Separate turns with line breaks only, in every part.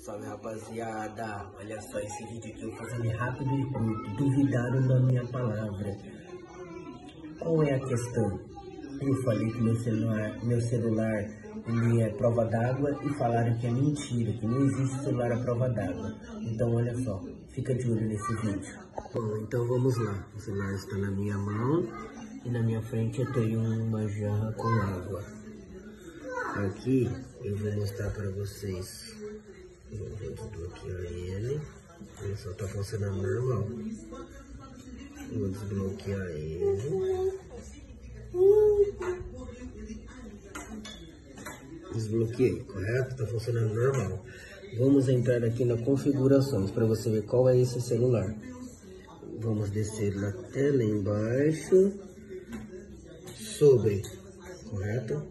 Salve rapaziada, olha só esse vídeo aqui eu vou fazer rápido e curto. Duvidaram da minha palavra. Qual é a questão? Eu falei que meu celular ele é prova d'água e falaram que é mentira, que não existe celular à prova d'água. Então olha só, fica de olho nesse vídeo. Bom, então vamos lá. O celular está na minha mão e na minha frente eu tenho uma jarra com água. Aqui eu vou mostrar para vocês. Vou desbloquear ele. Ele só está funcionando normal. Vou desbloquear ele. Desbloqueei, correto? Está funcionando normal. Vamos entrar aqui na configurações para você ver qual é esse celular. Vamos descer na tela embaixo. Sobre, correto?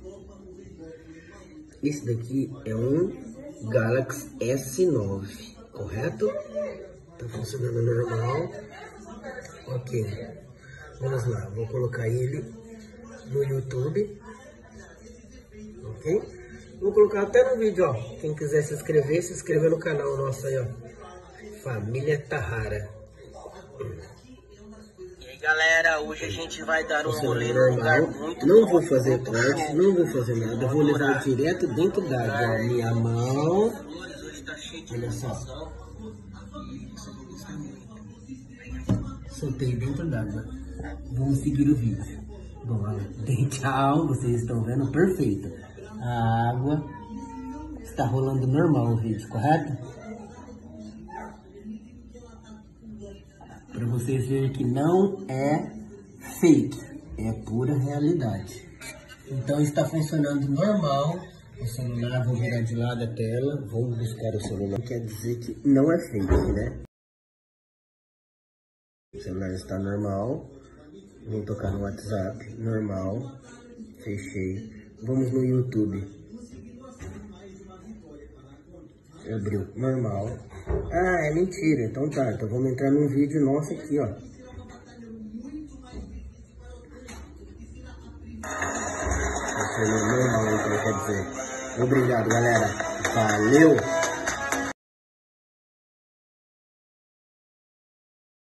Esse daqui é um Galaxy S9, correto? Tá funcionando normal. Ok. Vamos lá, vou colocar ele no YouTube. Ok? Vou colocar até no vídeo, ó. Quem quiser se inscreva no canal nosso aí, ó. Família Tahara. E aí, galera, hoje a gente vai dar um rolê num lugar muito
Não vou fazer corte, não vou fazer nada. Eu vou levar direto dentro da água. Minha mão. Olha só.
Soltei dentro d'água. Vamos seguir o vídeo. Bom, tchau, vocês estão vendo perfeito. A água está rolando normal o vídeo, correto? Para vocês verem que não é fake, é pura realidade. Então está funcionando normal. O celular, vou virar de lado a tela, vou buscar o celular.
Quer dizer que não é fake, né? O celular está normal. Vou tocar no WhatsApp, normal. Fechei. Vamos no YouTube. Abriu, normal. Ah, é mentira. Então tá, então vamos entrar num vídeo nosso aqui, ó. Funcionou normal, então quer dizer. Obrigado, galera. Valeu!